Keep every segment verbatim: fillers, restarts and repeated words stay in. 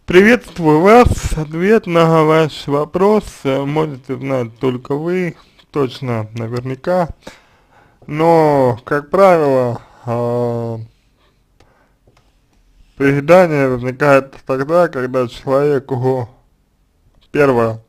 Приветствую вас. Ответ на ваш вопрос э, можете знать только вы, точно, наверняка. Но, как правило, э, переедание возникает тогда, когда человеку, первое,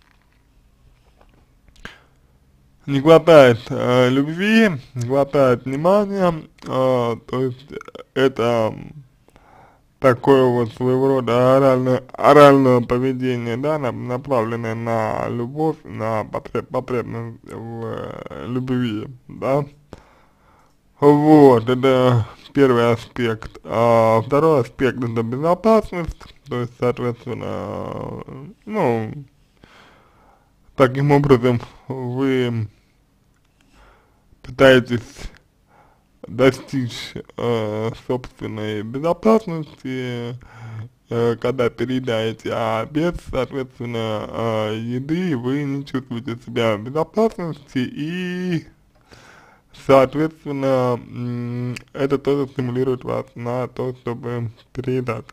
не хватает э, любви, не хватает внимания, э, то есть это такое вот своего рода оральное, оральное поведение, да, на- направленное на любовь, на потреб, потребность в э, любви, да. Вот, это первый аспект. А второй аспект — это безопасность, то есть, соответственно, ну, таким образом вы пытаетесь достичь э, собственной безопасности, э, когда переедаете, а без, соответственно, э, еды вы не чувствуете себя в безопасности, и, соответственно, м, это тоже стимулирует вас на то, чтобы переедать.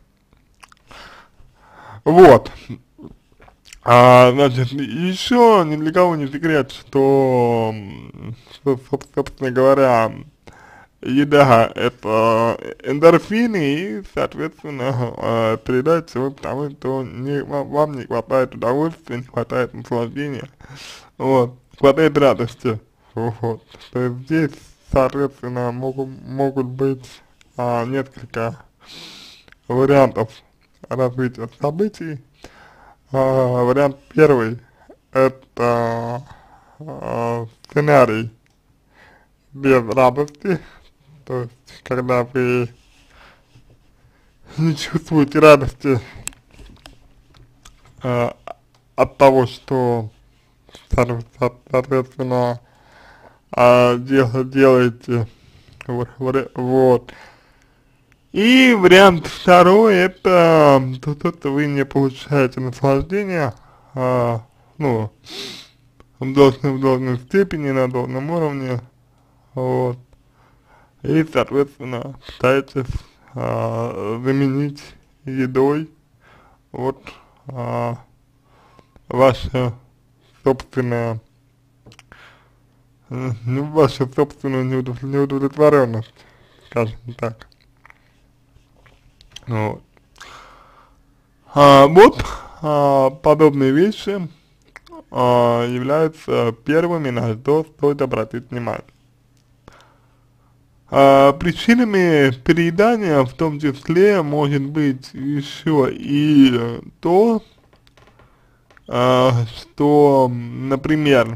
Вот. А, значит, еще ни для кого не секрет, что, м, что, соб- собственно говоря, еда — это эндорфины, и, соответственно, э, передать его, потому что не, вам, вам не хватает удовольствия, не хватает наслаждения, вот, не хватает радости, вот. То есть здесь, соответственно, могут, могут быть а, несколько вариантов развития событий. А, вариант первый — это а, сценарий без радости, то есть когда вы не чувствуете радости э, от того, что, соответ- соответственно, э, дел- делаете, вот, вот. И вариант второй — это то, то, что вы не получаете наслаждения, э, ну, в должной, в должной степени, на должном уровне, вот. И, соответственно, пытаетесь э, заменить едой вот а, ваша собственная, э, ну, вашу собственную неудов- неудовлетворенность, скажем так. Вот. А, вот а, подобные вещи а, являются первыми, на что стоит обратить внимание. А, причинами переедания в том числе может быть еще и то, а, что, например,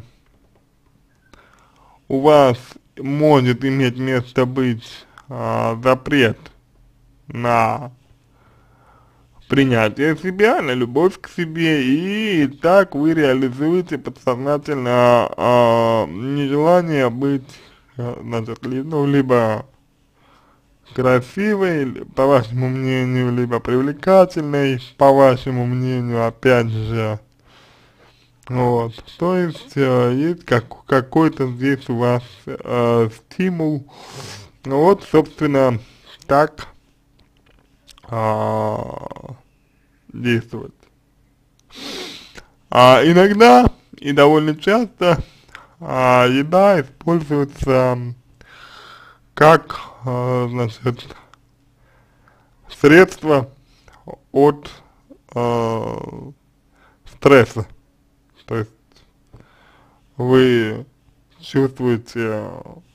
у вас может иметь место быть а, запрет на принятие себя, на любовь к себе, и так вы реализуете подсознательно а, нежелание быть, а, значит, ли, ну, либо красивой, ли- по вашему мнению, либо привлекательной, по вашему мнению, опять же. Вот, то есть э, есть как, какой-то здесь у вас э, стимул. Ну вот, собственно, так а, действовать. А иногда и довольно часто а, еда используется как, а, значит, средство от а, стресса. То есть вы чувствуете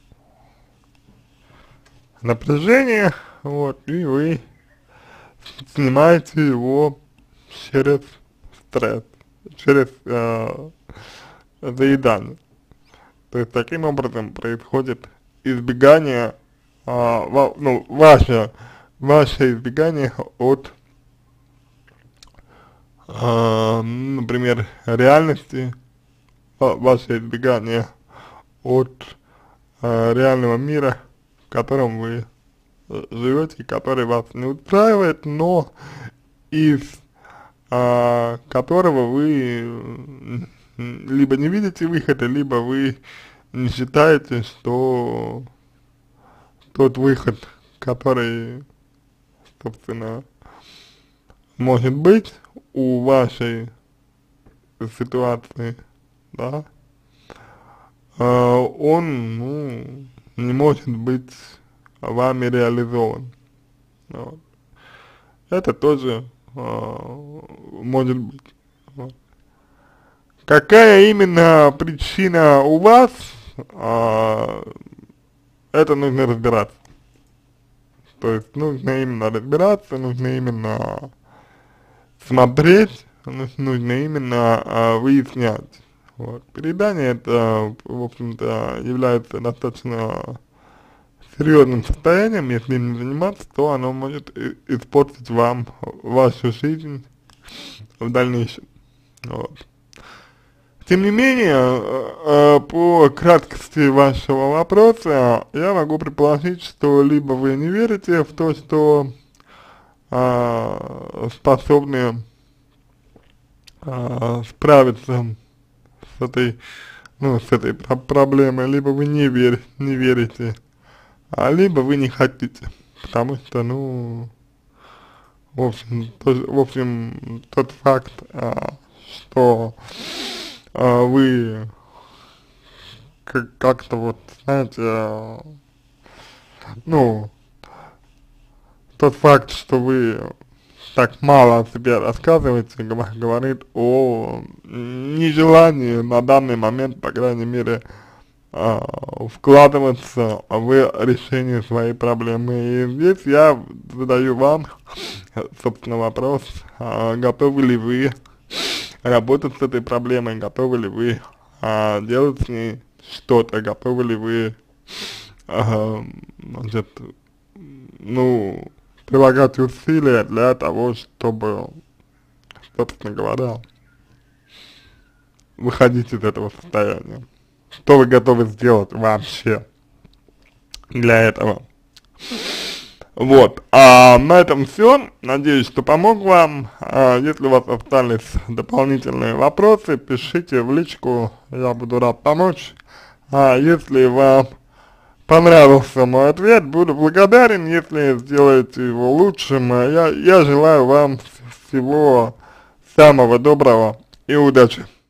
напряжение, вот, и вы снимаете его через стресс, через э, заедание. То есть таким образом происходит избегание, а, ва, ну, ваше, ваше избегание от, а, например, реальности, ва- ваше избегание от а, реального мира, в котором вы э, живете, который вас не устраивает, но из а, которого вы м, либо не видите выхода, либо вы не считаете, что тот выход, который, собственно, может быть у вашей ситуации, да, э, он, ну, не может быть вами реализован. Вот. Это тоже э, может быть. Вот. Какая именно причина у вас, э, это нужно разбираться. То есть нужно именно разбираться, нужно именно смотреть, ну- нужно именно а, выяснять. Вот. Переедание это, в общем-то, является достаточно серьезным состоянием, если им не заниматься, то оно может и- испортить вам вашу жизнь в дальнейшем. Вот. Тем не менее, э, э, по краткости вашего вопроса, я могу предположить, что либо вы не верите в то, что а, способны а, справиться с этой, ну, с этой про проблемой, либо вы не, вер не верите, а либо вы не хотите, потому что, ну, в общем, то, в общем, тот факт, а, что а, вы как- как-то вот, знаете, а, ну, тот факт, что вы так мало о себе рассказываете, гова- говорит о нежелании на данный момент, по крайней мере, а, вкладываться в решение своей проблемы. И здесь я задаю вам, собственно, вопрос, а, готовы ли вы работать с этой проблемой, готовы ли вы а, делать с ней что-то, готовы ли вы, а, значит, ну, прилагать усилия для того, чтобы, собственно говоря, выходить из этого состояния. Что вы готовы сделать вообще для этого? Вот, а на этом все. Надеюсь, что помог вам. А, если у вас остались дополнительные вопросы, пишите в личку, я буду рад помочь. А если вам понравился мой ответ, буду благодарен, если сделаете его лучшим. Я, я желаю вам всего самого доброго и удачи.